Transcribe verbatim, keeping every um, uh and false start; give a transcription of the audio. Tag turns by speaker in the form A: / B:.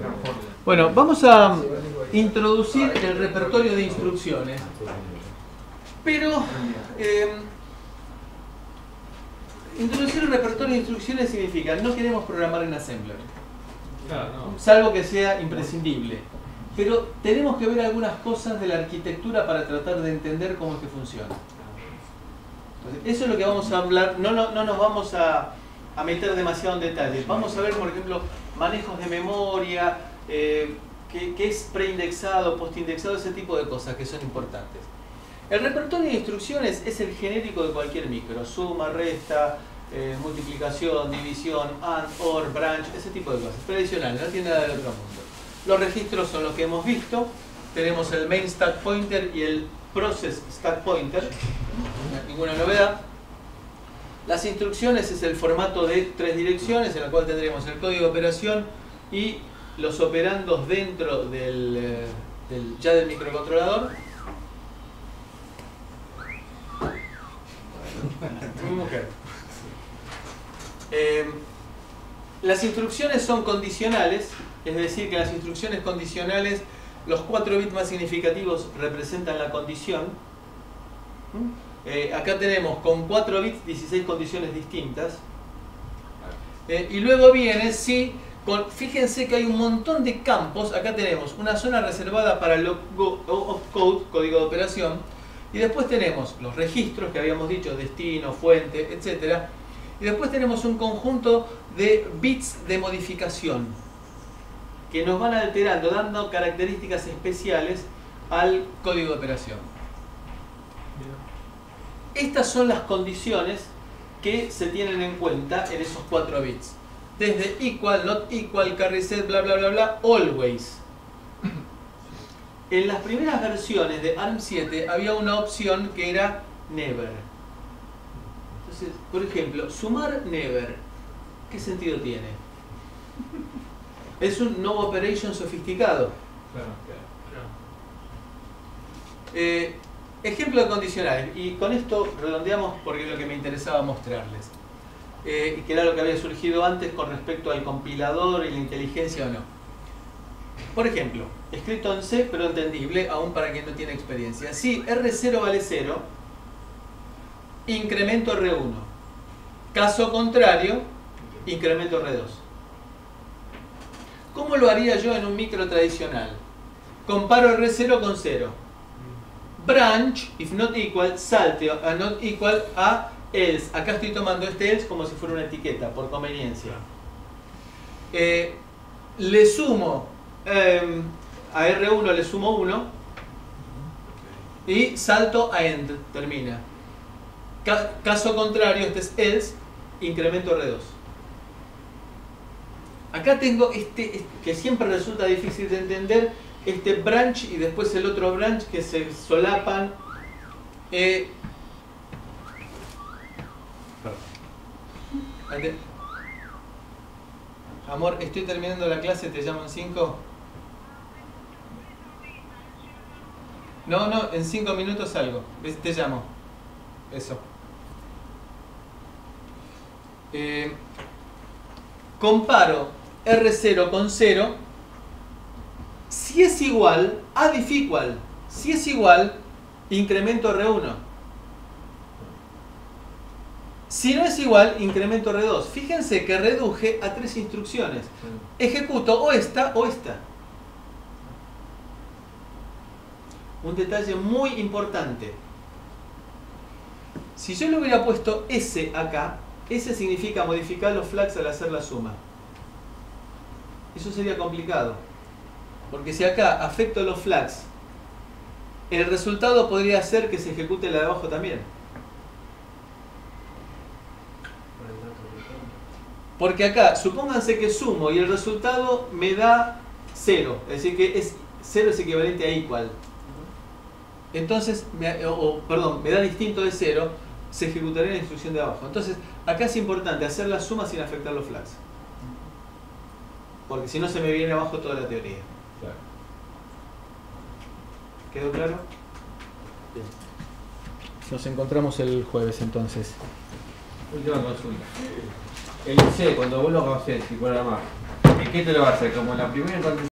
A: Bueno, vamos a introducir el repertorio de instrucciones. Pero eh, introducir el repertorio de instrucciones significa no queremos programar en Assembler, salvo que sea imprescindible. Pero tenemos que ver algunas cosas de la arquitectura para tratar de entender cómo es que funciona. Entonces, eso es lo que vamos a hablar. No, no, no nos vamos a, a meter demasiado en detalles. Vamos a ver, por ejemplo, manejos de memoria, eh, qué, qué es preindexado, postindexado, ese tipo de cosas que son importantes. El repertorio de instrucciones es el genérico de cualquier micro. Suma, resta, eh, multiplicación, división, and, or, branch, ese tipo de cosas. Tradicional, no tiene nada del otro mundo. Los registros son los que hemos visto. Tenemos el main stack pointer y el process stack pointer. Ninguna novedad. Las instrucciones es el formato de tres direcciones en el cual tendremos el código de operación y los operandos dentro del, eh, del ya del microcontrolador. Mi mujer. Eh, las instrucciones son condicionales. Es decir, que las instrucciones condicionales, los cuatro bits más significativos representan la condición. Eh, acá tenemos con cuatro bits dieciséis condiciones distintas. Eh, y luego viene, sí, con, fíjense que hay un montón de campos. Acá tenemos una zona reservada para el opcode, código de operación. Y después tenemos los registros que habíamos dicho, destino, fuente, etcétera. Y después tenemos un conjunto de bits de modificación que nos van alterando, dando características especiales al código de operación. Estas son las condiciones que se tienen en cuenta en esos cuatro bits. Desde equal, not equal, carry set, bla bla bla bla, always. En las primeras versiones de ARM siete había una opción que era never. Entonces, por ejemplo, sumar never, ¿qué sentido tiene? Es un no operation sofisticado.
B: Claro, claro.
A: Eh, ejemplo de condicionales. Y con esto redondeamos porque es lo que me interesaba mostrarles. Eh, que era lo que había surgido antes con respecto al compilador y la inteligencia o no. Por ejemplo, escrito en C, pero entendible aún para quien no tiene experiencia. Si R cero vale cero, incremento R uno. Caso contrario, incremento R dos. ¿Cómo lo haría yo en un micro tradicional? Comparo R cero con cero. Branch, if not equal, salte a not equal a else. Acá estoy tomando este else como si fuera una etiqueta, por conveniencia. Eh, le sumo, eh, a R uno le sumo uno y salto a end, termina. Ca- caso contrario, este es else, incremento R dos. Acá tengo este, este que siempre resulta difícil de entender, este branch y después el otro branch que se solapan. Eh, Amor, estoy terminando la clase, ¿te llamo en cinco? No, no, en cinco minutos salgo. Te llamo. Eso. Eh, comparo R cero con cero. Si es igual, add if equal. Si es igual, incremento R uno. Si no es igual, incremento R dos. Fíjense que reduje a tres instrucciones. Ejecuto o esta o esta. Un detalle muy importante. Si yo le hubiera puesto S acá, S significa modificar los flags al hacer la suma. Eso sería complicado. Porque si acá afecto los flags, el resultado podría ser que se ejecute la de abajo también. Porque acá, supónganse que sumo y el resultado me da cero. Es decir, que es cero es equivalente a equal. Entonces, me, o, o, perdón, me da distinto de cero, se ejecutaría la instrucción de abajo. Entonces, acá es importante hacer la suma sin afectar los flags. Porque si no se me viene abajo toda la teoría.
B: Claro.
A: ¿Quedó claro? Bien. Nos encontramos el jueves entonces.
B: Última consulta. El C, cuando vos lo haces y programás, ¿qué te lo va a hacer? Como la primera